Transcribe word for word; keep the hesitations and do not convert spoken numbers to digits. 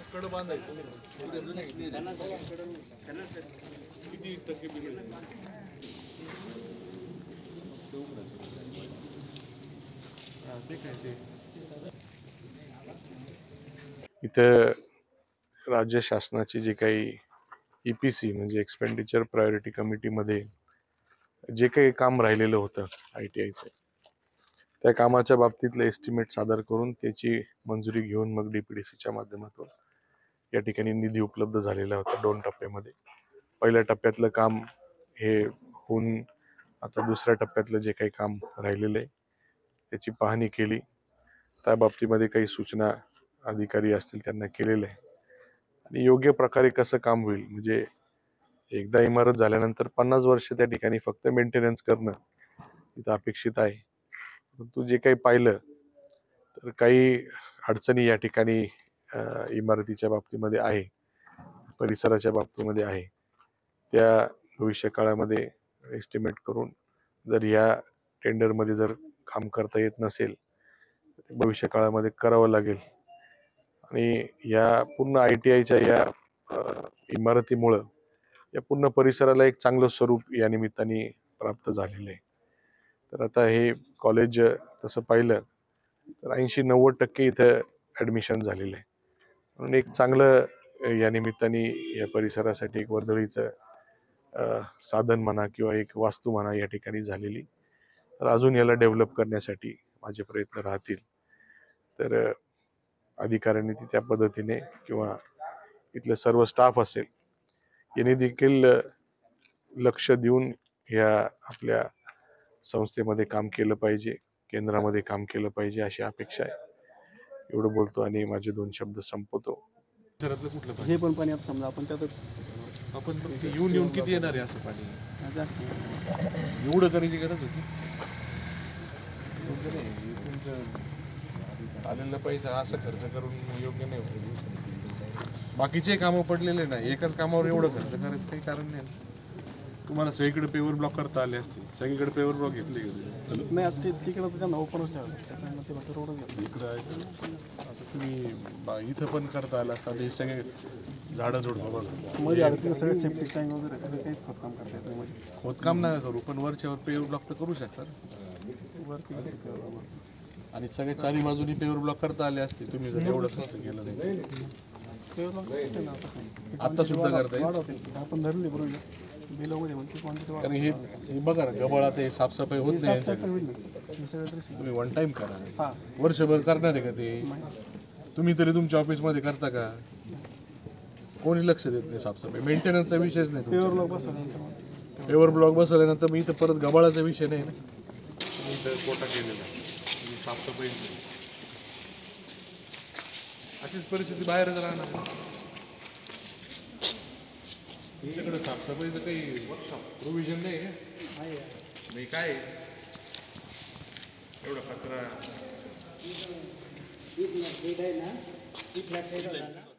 कड बांधायचं किती टक्के बिघडलं ते काय ते इथं राज्य शासनाची जी काही ई पी सी म्हणजे एक्सपेंडिचर प्रायोरिटी कमिटीमध्ये जे काही काम राहिलेलं होतं आय टी आयचं त्या कामाच्या बाबतीतलं एस्टिमेट सादर करून त्याची मंजुरी घेऊन मग डी पी डी सीच्या माध्यमातून या ठिकाणी निधी उपलब्ध झालेला होता दोन टप्प्यामध्ये. पहिल्या टप्प्यातलं काम हे होऊन आता दुसऱ्या टप्प्यातलं जे काही काम राहिलेलं आहे त्याची पाहणी केली. त्या बाबतीमध्ये काही सूचना अधिकारी असतील त्यांना केलेलं आहे आणि योग्य प्रकारे कसं काम होईल म्हणजे एकदा इमारत झाल्यानंतर पन्नास वर्ष त्या ठिकाणी फक्त मेंटेनन्स करणं इथं अपेक्षित आहे. परंतु जे काही पाहिलं तर काही अडचणी या ठिकाणी इमारतीच्या बाबतीमध्ये आहे, परिसराच्या बाबतीमध्ये आहे. त्या भविष्य काळामध्ये एस्टिमेट करून जर या टेंडरमध्ये जर काम करता येत नसेल तर भविष्य काळामध्ये करावं लागेल. आणि या पूर्ण आय टी आयच्या या इमारतीमुळं या पूर्ण परिसराला एक चांगलं स्वरूप या निमित्ताने प्राप्त झालेलं आहे. तर आता हे कॉलेज तसं पाहिलं तर ऐंशी नव्वद टक्के इथं ॲडमिशन झालेलं आहे. म्हणून एक चांगलं या निमित्ताने या परिसरासाठी एक वर्दळीचं साधन म्हणा किंवा एक वास्तू म्हणा या ठिकाणी झालेली. तर अजून याला डेव्हलप करण्यासाठी माझे प्रयत्न राहतील. तर अधिकाऱ्यांनी ती त्या पद्धतीने किंवा इथले सर्व स्टाफ असेल यांनी देखील लक्ष देऊन या आपल्या संस्थेमध्ये काम केलं पाहिजे, केंद्रामध्ये काम केलं पाहिजे अशी अपेक्षा आहे. एवढं बोलतो आणि माझे दोन शब्द संपवतो. कुठलं हे पण पाणी आता समजा आपण त्यातच आपण येऊन येऊन किती येणार आहे असं पाणी जास्त एवढं करायची गरज होती. योग्य नाही तुमचं आलेला पैसा असं खर्च करून योग्य नाही. बाकीचे कामं पडलेले नाही, एकाच कामावर एवढं खर्च करायचं काही कारण नाही. तुम्हाला सगळीकडे पेवर ब्लॉक करता आले असते, सगळीकडे पेवर ब्लॉक घेतले गेले नाही. आता ते तिकडं त्यांना ओपनच ठेवलं त्याच्यामुळे ते फक्त रोडच घेतलं. इकडं आहे आता तुम्ही इथं पण करता आलं असतात. हे सगळे झाडं झुडपं बघा मध्ये आलं सगळे सेफ्टी टँक वगैरे त्याचं काहीच खोदकाम करता येत नाही. खोदकाम नका करू पण वरच्यावर पेवर ब्लॉक तर करू शकता वरती आणि सगळे चारी बाजूनी पेवर ब्लॉक करता आले असते. तुम्ही जर एवढं खर्च केलं नाही आता सुद्धा करता येईल. आपण धरले बरोबर बिलामध्ये म्हणते क्वांटिटी कारण हे हे बघा ना गबाळात हे साफसफाई होत नाही. तुम्ही वन टाइम करा, वर्षभर करणार आहे का ते? तुम्ही तरी तुमच्या ऑफिसमध्ये करता का? कोणी लक्ष देत नाही साफसफाई, मेंटेनन्सचा विषयच नाही. पेवर ब्लॉक बसवल्यानंतर पेवर ब्लॉक बसवल्यानंतर मी इथं परत गबाळाचा विषय नाही ना. मी इथं कोटा केलेला आहे, साफसफाई अशीच परिस्थिती बाहेरच राहणार. तुमच्याकडे साफसफाईचं काही प्रोव्हिजन नाही का? नाही काय एवढा कचरा